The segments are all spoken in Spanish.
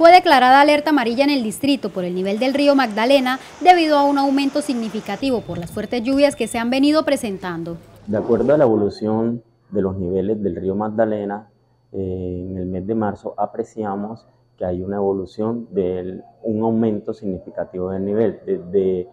Fue declarada alerta amarilla en el distrito por el nivel del río Magdalena debido a un aumento significativo por las fuertes lluvias que se han venido presentando. De acuerdo a la evolución de los niveles del río Magdalena, en el mes de marzo apreciamos que hay una evolución de un aumento significativo del nivel, desde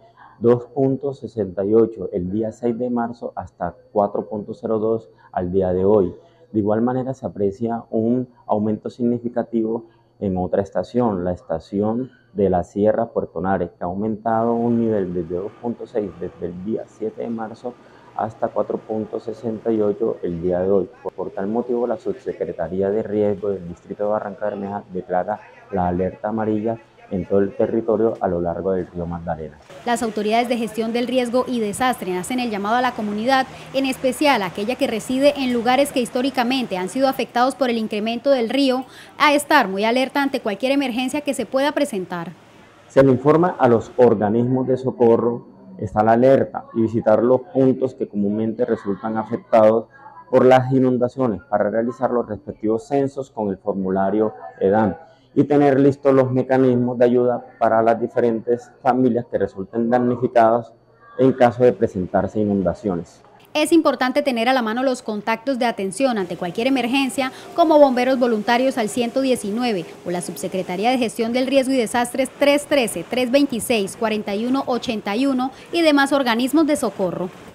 2.68 el día 6 de marzo hasta 4.02 al día de hoy. De igual manera se aprecia un aumento significativo en otra estación, la estación de la Sierra Puerto Nares, que ha aumentado un nivel desde 2.6 desde el día 7 de marzo hasta 4.68 el día de hoy. Por tal motivo, la Subsecretaría de Riesgo del Distrito de Barranca Bermeja declara la alerta amarilla en todo el territorio a lo largo del río Magdalena. Las autoridades de gestión del riesgo y desastre hacen el llamado a la comunidad, en especial aquella que reside en lugares que históricamente han sido afectados por el incremento del río, a estar muy alerta ante cualquier emergencia que se pueda presentar. Se le informa a los organismos de socorro, está la alerta, y visitar los puntos que comúnmente resultan afectados por las inundaciones para realizar los respectivos censos con el formulario EDAN y tener listos los mecanismos de ayuda para las diferentes familias que resulten damnificadas en caso de presentarse inundaciones. Es importante tener a la mano los contactos de atención ante cualquier emergencia, como bomberos voluntarios al 119 o la Subsecretaría de Gestión del Riesgo y Desastres 313-326-4181 y demás organismos de socorro.